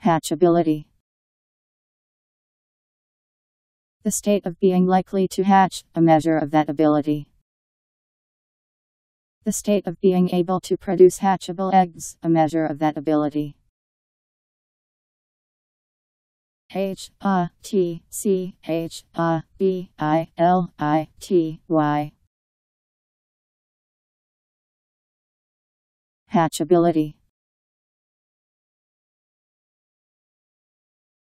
Hatchability. The state of being likely to hatch, a measure of that ability. The state of being able to produce hatchable eggs, a measure of that ability. Hatchability.